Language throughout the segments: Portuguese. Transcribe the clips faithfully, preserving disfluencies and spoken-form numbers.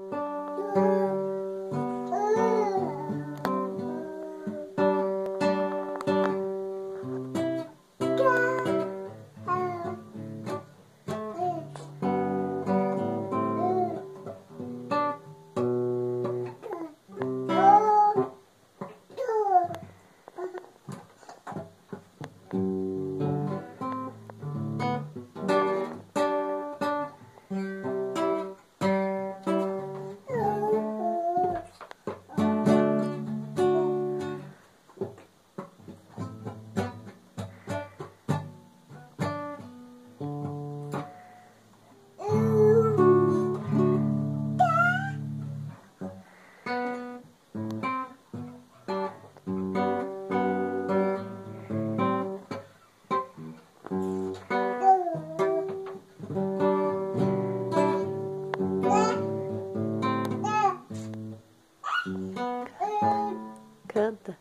Canta.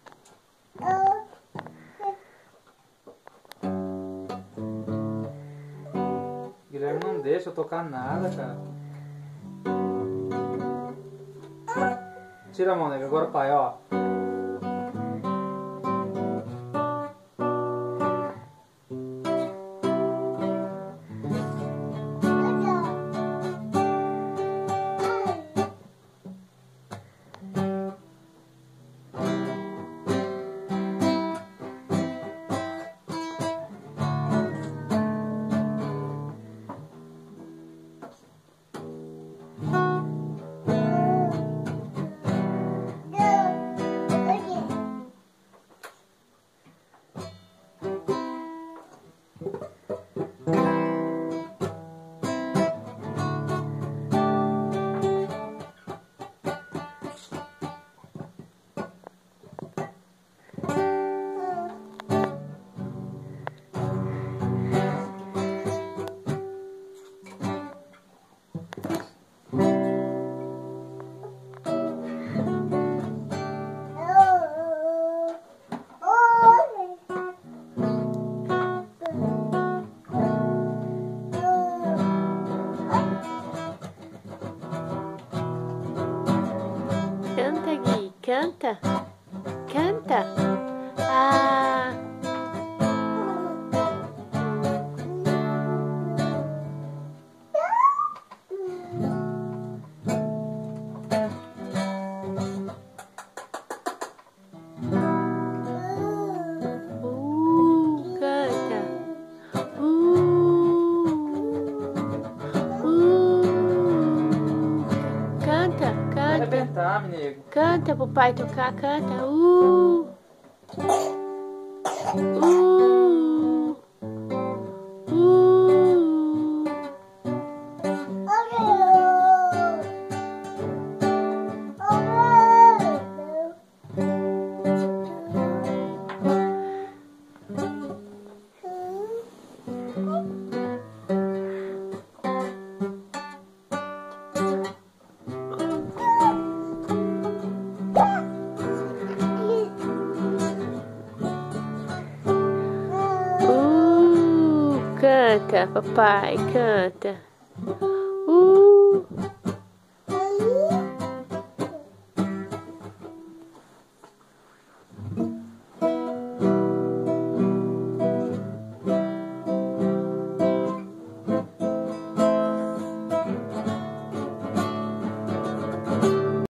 Guilherme não deixa eu tocar nada, cara. Tira a mão, nega. Agora o pai, ó. Canta, Gui, canta, canta. Ah. Uh, canta. Uh, uh, canta, Vai canta. arrebentar, menino. Canta pro pai tocar, canta. Uh. Uh. Uh. Uh, canta, papai, canta.